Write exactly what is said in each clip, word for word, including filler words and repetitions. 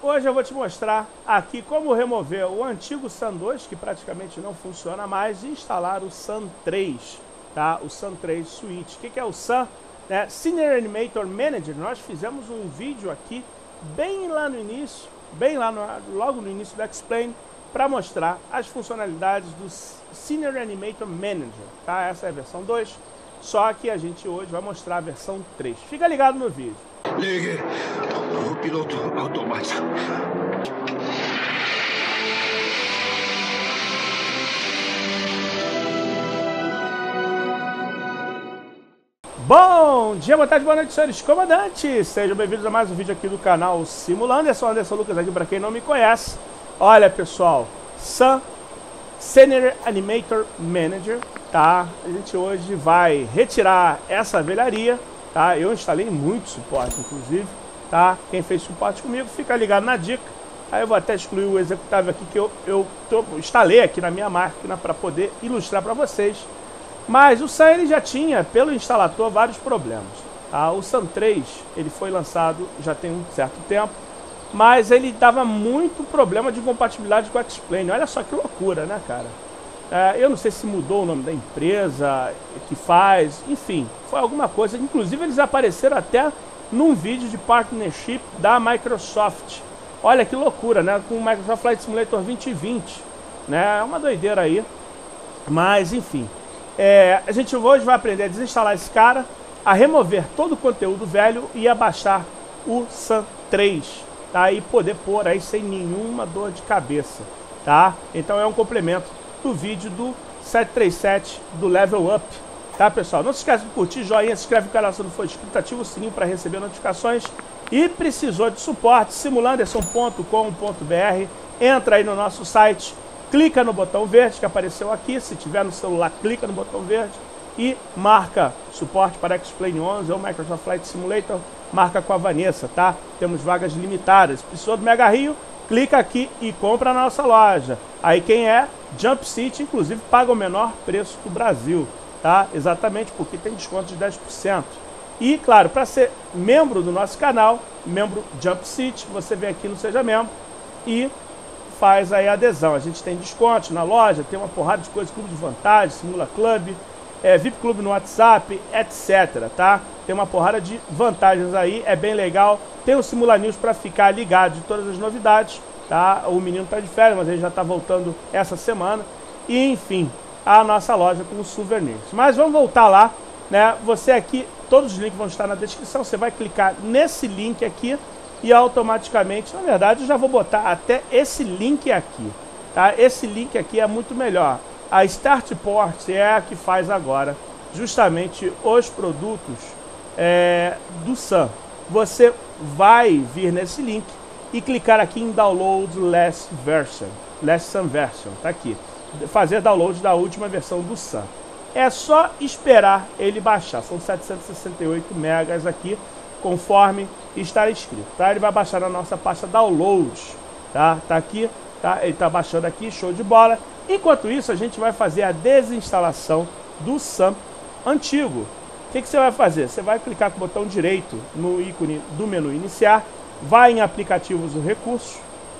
Hoje eu vou te mostrar aqui como remover o antigo Sun dois, que praticamente não funciona mais, e instalar o Sun três, tá? O Sun três Suite. O que, que é o Sun? É, Senior Animator Manager. Nós fizemos um vídeo aqui, bem lá no início, bem lá no, logo no início do Explain, para mostrar as funcionalidades do Senior Animator Manager, tá? Essa é a versão dois, só que a gente hoje vai mostrar a versão três. Fica ligado no vídeo. Ligue o piloto automático. Bom dia, boa tarde, boa noite, senhores comandantes. Sejam bem-vindos a mais um vídeo aqui do canal Simulando. Eu sou Anderson Lucas aqui, para quem não me conhece. Olha, pessoal, Sun Senior Animator Manager, tá? A gente hoje vai retirar essa velharia, tá? Eu instalei muito suporte, inclusive, tá? Quem fez suporte comigo, fica ligado na dica. Aí eu vou até excluir o executável aqui que eu, eu tô, instalei aqui na minha máquina para poder ilustrar para vocês. Mas o Sun ele já tinha, pelo instalador, vários problemas. Tá? O Sun três ele foi lançado já tem um certo tempo, mas ele dava muito problema de compatibilidade com o Explain. Olha só que loucura, né, cara? É, eu não sei se mudou o nome da empresa que faz, enfim, foi alguma coisa. Inclusive eles apareceram até num vídeo de partnership da Microsoft. Olha que loucura, né? Com o Microsoft Flight Simulator vinte vinte, né? É uma doideira aí, mas enfim. É, a gente hoje vai aprender a desinstalar esse cara, a remover todo o conteúdo velho e a baixar o Sun três, tá? E poder pôr aí sem nenhuma dor de cabeça, tá? Então é um complemento do vídeo do sete três sete do Level Up, tá, pessoal? Não se esqueça de curtir, joinha, se inscreve no canal se não for inscrito, ativa o sininho para receber notificações. E precisou de suporte, simulanderson ponto com ponto br, entra aí no nosso site, clica no botão verde que apareceu aqui, se tiver no celular, clica no botão verde e marca suporte para Explain onze ou Microsoft Flight Simulator, marca com a Vanessa, tá? Temos vagas limitadas. Precisou do Mega Rio, clica aqui e compra na nossa loja. Aí quem é Jump City, inclusive, paga o menor preço do Brasil, tá? Exatamente, porque tem desconto de dez por cento. E, claro, para ser membro do nosso canal, membro Jump City, você vem aqui no Seja Membro e faz aí a adesão. A gente tem desconto na loja, tem uma porrada de coisas, clube de vantagem, Simula Club, é, V I P Clube no WhatsApp, etcétera, tá? Tem uma porrada de vantagens aí, é bem legal. Tem o Simula News para ficar ligado de todas as novidades, tá? O menino tá de férias, mas ele já tá voltando essa semana. E, enfim, a nossa loja com os souvenirs. Mas vamos voltar lá, né? Você aqui, todos os links vão estar na descrição, você vai clicar nesse link aqui e automaticamente, na verdade, eu já vou botar até esse link aqui, tá? Esse link aqui é muito melhor. A Startport é a que faz agora justamente os produtos é, do Sun. Você vai vir nesse link e clicar aqui em Download Last Version, Last Sun Version, tá aqui. Fazer download da última versão do Sun. É só esperar ele baixar, são setecentos e sessenta e oito megas aqui, conforme está escrito, tá? Ele vai baixar na nossa pasta Downloads, tá? Tá aqui, tá? Ele tá baixando aqui, show de bola. Enquanto isso, a gente vai fazer a desinstalação do Sun antigo. O que que você vai fazer? Você vai clicar com o botão direito no ícone do menu iniciar, vai em aplicativos do recurso,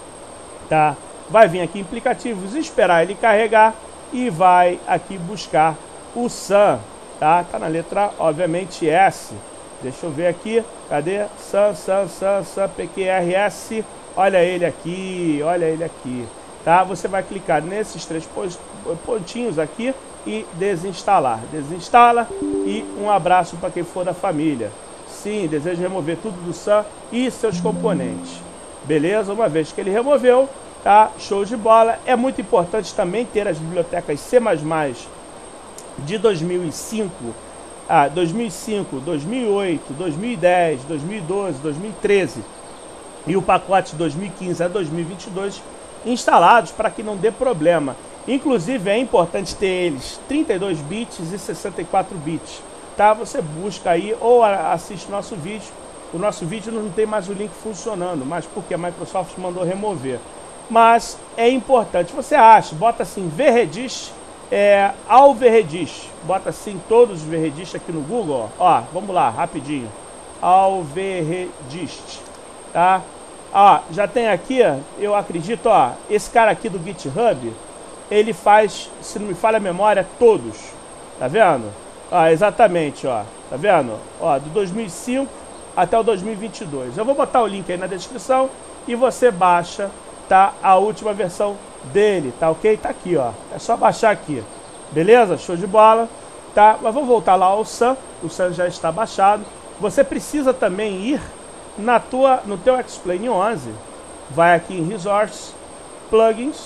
tá? Vai vir aqui em aplicativos, esperar ele carregar e vai aqui buscar o Sun, tá? Tá na letra, obviamente, S. Deixa eu ver aqui, cadê? Sun, Sun, Sun, Sun, P Q R S, olha ele aqui, olha ele aqui, tá? Você vai clicar nesses três pontinhos aqui e desinstalar. Desinstala e um abraço para quem for da família. Sim, desejo remover tudo do Sun e seus componentes. Beleza? Uma vez que ele removeu, tá? Show de bola. É muito importante também ter as bibliotecas C mais mais de dois mil e cinco, ah, dois mil e cinco, dois mil e oito, dois mil e dez, dois mil e doze, dois mil e treze e o pacote dois mil e quinze a dois mil e vinte e dois instalados para que não dê problema. Inclusive é importante ter eles trinta e dois bits e sessenta e quatro bits, tá? Você busca aí ou assiste nosso vídeo. O nosso vídeo não tem mais o link funcionando, mas porque a Microsoft mandou remover. Mas é importante, você acha, bota assim Vredish, é, ao Vredish, bota assim todos os Vredish aqui no Google, ó, ó, vamos lá, rapidinho, ao Vredish, tá? Ó, já tem aqui, eu acredito, ó, esse cara aqui do GitHub, ele faz, se não me falha a memória, todos. Tá vendo? Ó, exatamente, ó. Tá vendo? Ó, do dois mil e cinco até o dois mil e vinte e dois. Eu vou botar o link aí na descrição e você baixa, tá? A última versão dele, tá ok? Tá aqui, ó. É só baixar aqui. Beleza? Show de bola. Tá? Mas vamos voltar lá ao Sun. O Sun já está baixado. Você precisa também ir na tua, no teu X-Plane onze. Vai aqui em Resource, Plugins.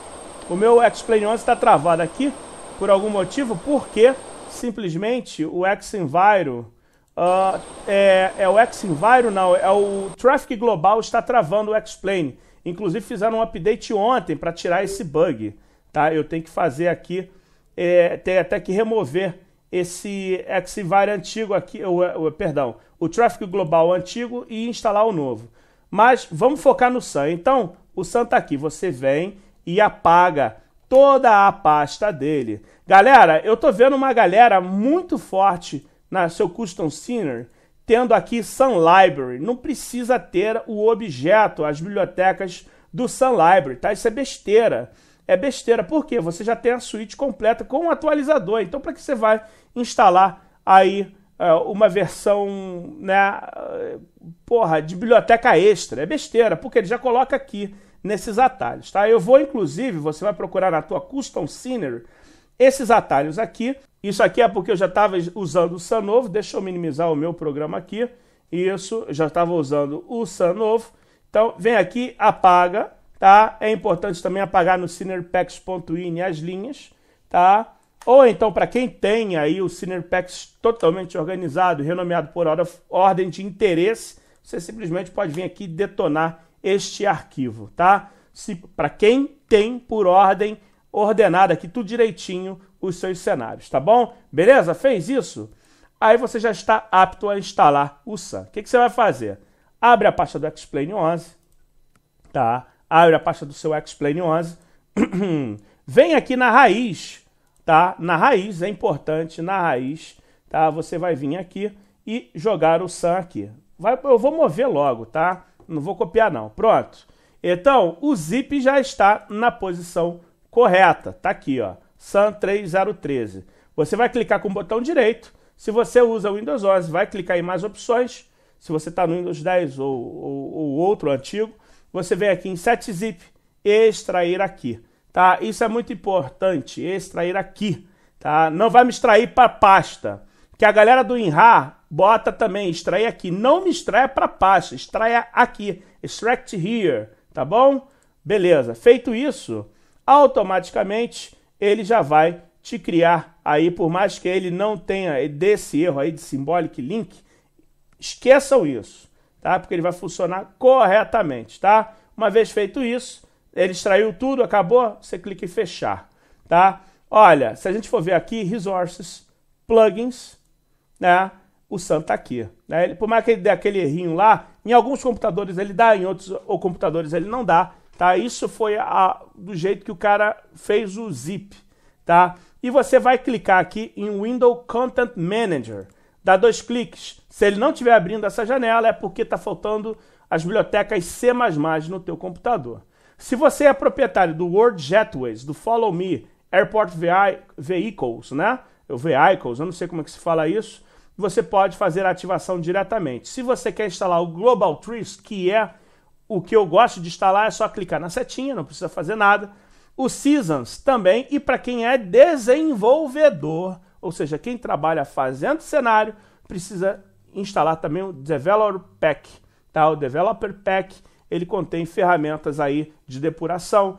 O meu X-Plane onze está travado aqui por algum motivo, porque simplesmente o Xenviro uh, é, é o Xenviro não, é o Traffic Global está travando o X-Plane. Inclusive fizeram um update ontem para tirar esse bug, tá? Eu tenho que fazer aqui, é, tem até que remover esse Xenviro antigo aqui, o, o, perdão, o Traffic Global antigo e instalar o novo. Mas vamos focar no Sun. Então, o Sun tá aqui, você vem e apaga toda a pasta dele. Galera, eu tô vendo uma galera muito forte na seu Custom Scenery, tendo aqui Sun Library. Não precisa ter o objeto, as bibliotecas do Sun Library, tá? Isso é besteira. É besteira, porque você já tem a suíte completa com o atualizador. Então, para que você vai instalar aí uh, uma versão, né, uh, porra, de biblioteca extra? É besteira, porque ele já coloca aqui nesses atalhos, tá? Eu vou, inclusive, você vai procurar na tua Custom Scenery esses atalhos aqui. Isso aqui é porque eu já estava usando o Sun novo. Deixa eu minimizar o meu programa aqui. Isso, já estava usando o Sun novo. Então, vem aqui, apaga, tá? É importante também apagar no scenerypacks.ini as linhas, tá? Ou então, para quem tem aí o scenerypacks totalmente organizado, renomeado por ordem de interesse, você simplesmente pode vir aqui detonar este arquivo, tá? Para quem tem por ordem ordenada aqui, tudo direitinho, os seus cenários, tá bom? Beleza? Fez isso? Aí você já está apto a instalar o Sun. O que, que você vai fazer? Abre a pasta do X-Plane onze, tá? Abre a pasta do seu X-Plane onze, vem aqui na raiz, tá? Na raiz, é importante, na raiz, tá? Você vai vir aqui e jogar o Sun aqui. Vai, eu vou mover logo, tá? Não vou copiar não. Pronto. Então, o zip já está na posição correta. Tá aqui, ó. Sun três zero um três. Você vai clicar com o botão direito. Se você usa o Windows onze, vai clicar em mais opções. Se você está no Windows dez ou, ou, ou outro antigo, você vem aqui em Set Zip e extrair aqui. Tá? Isso é muito importante. Extrair aqui. Tá? Não vai me extrair para pasta. Que a galera do WinRAR bota também, extrair aqui. Não me extraia para pasta, extraia aqui. Extract here, tá bom? Beleza. Feito isso, automaticamente ele já vai te criar aí, por mais que ele não tenha desse erro aí de symbolic link, esqueçam isso, tá? Porque ele vai funcionar corretamente, tá? Uma vez feito isso, ele extraiu tudo, acabou, você clica em fechar, tá? Olha, se a gente for ver aqui, Resources, Plugins, né? O Sun tá aqui, né? Ele, por mais que ele dê aquele errinho lá, em alguns computadores ele dá, em outros ou computadores ele não dá, tá? Isso foi a, do jeito que o cara fez o zip, tá? E você vai clicar aqui em Windows Content Manager, dá dois cliques. Se ele não estiver abrindo essa janela é porque tá faltando as bibliotecas C mais mais no teu computador. Se você é proprietário do World Jetways, do Follow Me, Airport Vehicles, né? O Vehicles, eu não sei como é que se fala isso, você pode fazer a ativação diretamente. Se você quer instalar o Global Trees, que é o que eu gosto de instalar, é só clicar na setinha, não precisa fazer nada. O Seasons também, e para quem é desenvolvedor, ou seja, quem trabalha fazendo cenário, precisa instalar também o Developer Pack. Tá? O Developer Pack, ele contém ferramentas aí de depuração,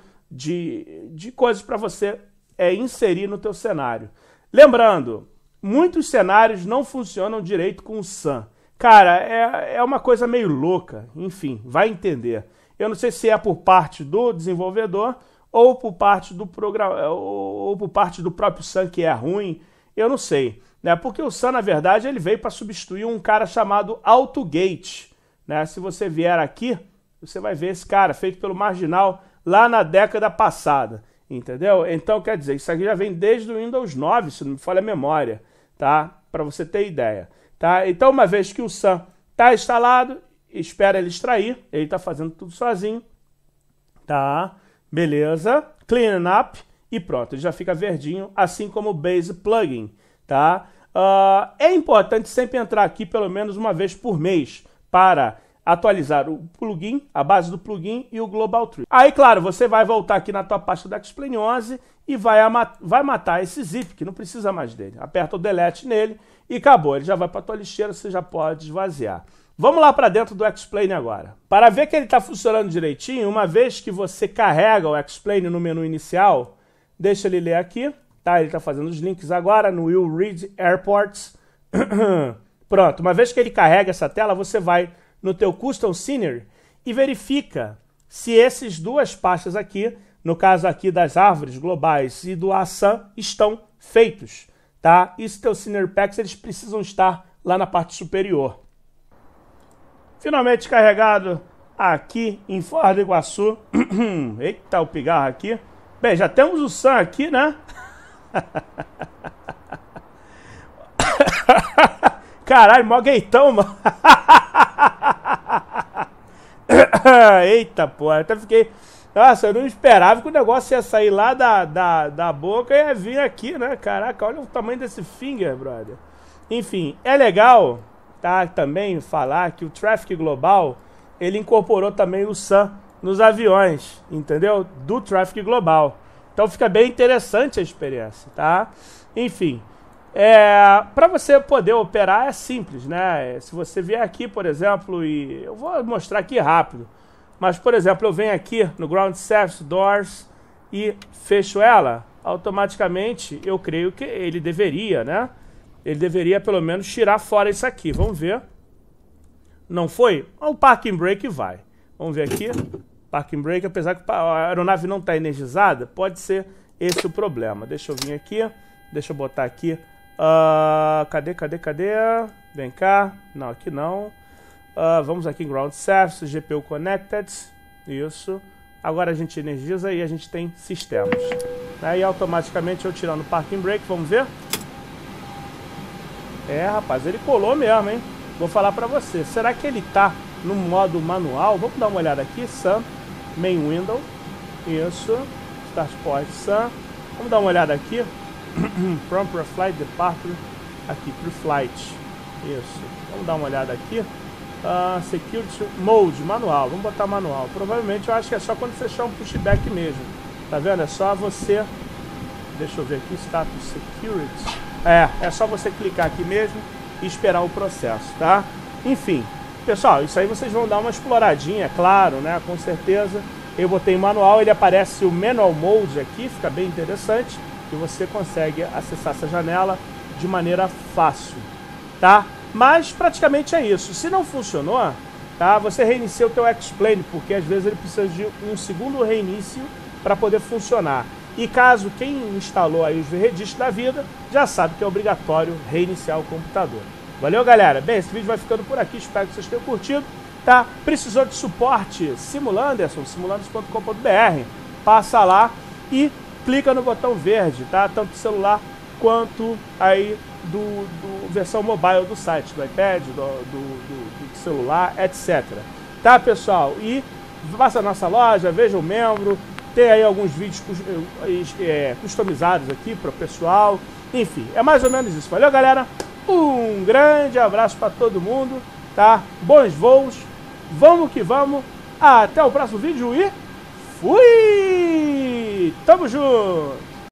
de, de coisas para você é, inserir no teu cenário. Lembrando, muitos cenários não funcionam direito com o Sun. Cara, é, é uma coisa meio louca. Enfim, vai entender. Eu não sei se é por parte do desenvolvedor ou por parte do programa, ou, ou por parte do próprio Sun que é ruim. Eu não sei, né? Porque o Sun, na verdade, ele veio para substituir um cara chamado AutoGate, né? Se você vier aqui, você vai ver esse cara feito pelo Marginal lá na década passada. Entendeu? Então, quer dizer, isso aqui já vem desde o Windows nove, se não me falha a memória, tá? Para você ter ideia, tá? Então, uma vez que o Sun está instalado, espera ele extrair, ele está fazendo tudo sozinho, tá? Beleza, clean up e pronto, ele já fica verdinho, assim como o Base Plugin, tá? Uh, é importante sempre entrar aqui pelo menos uma vez por mês para atualizar o plugin, a base do plugin e o Global Tree. Aí, claro, você vai voltar aqui na tua pasta da X-Plane onze e vai, vai matar esse zip, que não precisa mais dele. Aperta o delete nele e acabou. Ele já vai para a tua lixeira, você já pode esvaziar. Vamos lá para dentro do X-Plane agora. Para ver que ele está funcionando direitinho, uma vez que você carrega o X-Plane no menu inicial, deixa ele ler aqui, tá? Ele está fazendo os links agora no Will Read Airports. Pronto, uma vez que ele carrega essa tela, você vai no teu Custom Scenery e verifica se essas duas pastas aqui, no caso aqui das árvores globais e do Assam, estão feitos, tá? E os teus Scenery Packs, eles precisam estar lá na parte superior. Finalmente carregado aqui em Foz do Iguaçu. Eita, o pigarro aqui. Bem, já temos o Sam aqui, né? Caralho, mó gaitão, mano. Eita, porra, até fiquei... Nossa, eu não esperava que o negócio ia sair lá da, da, da boca e ia vir aqui, né? Caraca, olha o tamanho desse finger, brother. Enfim, é legal, tá? Também falar que o Traffic Global, ele incorporou também o Sam nos aviões, entendeu? Do Traffic Global. Então fica bem interessante a experiência, tá? Enfim, é, para você poder operar é simples, né? Se você vier aqui, por exemplo, e eu vou mostrar aqui rápido, mas, por exemplo, eu venho aqui no Ground Service Doors e fecho ela, automaticamente eu creio que ele deveria, né? Ele deveria pelo menos tirar fora isso aqui. Vamos ver. Não foi? O Parking Brake vai. Vamos ver aqui. Parking Brake, apesar que a aeronave não está energizada, pode ser esse o problema. Deixa eu vir aqui. Deixa eu botar aqui. Uh, cadê, cadê, cadê? Vem cá. Não, aqui não. Uh, vamos aqui em Ground Service, G P U Connected. Isso. Agora a gente energiza e a gente tem sistemas. Aí automaticamente eu tirando o Parking Brake, vamos ver? É, rapaz, ele colou mesmo, hein? Vou falar pra você. Será que ele tá no modo manual? Vamos dar uma olhada aqui. Sam, Main Window. Isso. Start Point Sam. Vamos dar uma olhada aqui. Prompt Flight Departure. Aqui, Pre-Flight. Isso. Vamos dar uma olhada aqui. Uh, Security Mode, manual. Vamos botar manual. Provavelmente eu acho que é só quando fechar um pushback mesmo. Tá vendo? É só você... Deixa eu ver aqui. Status Security. É, é só você clicar aqui mesmo e esperar o processo, tá? Enfim, pessoal, isso aí vocês vão dar uma exploradinha, é claro, né? Com certeza. Eu botei em manual, ele aparece o Manual Mode aqui, fica bem interessante. E você consegue acessar essa janela de maneira fácil, tá? Mas praticamente é isso. Se não funcionou, tá? Você reinicia o teu X-Plane, porque às vezes ele precisa de um segundo reinício para poder funcionar. E caso quem instalou aí os Redist da vida, já sabe que é obrigatório reiniciar o computador. Valeu, galera? Bem, esse vídeo vai ficando por aqui, espero que vocês tenham curtido, tá? Precisou de suporte? Simulanderson, simulanders ponto com ponto br. Passa lá e clica no botão verde, tá? Tanto do celular quanto aí do, do versão mobile do site, do iPad, do, do, do, do celular, etcétera. Tá, pessoal? E passa a nossa loja, veja o membro. Tem aí alguns vídeos é, customizados aqui para o pessoal. Enfim, é mais ou menos isso. Valeu, galera? Um grande abraço para todo mundo, tá? Bons voos. Vamos que vamos. Até o próximo vídeo e fui! Tamo junto!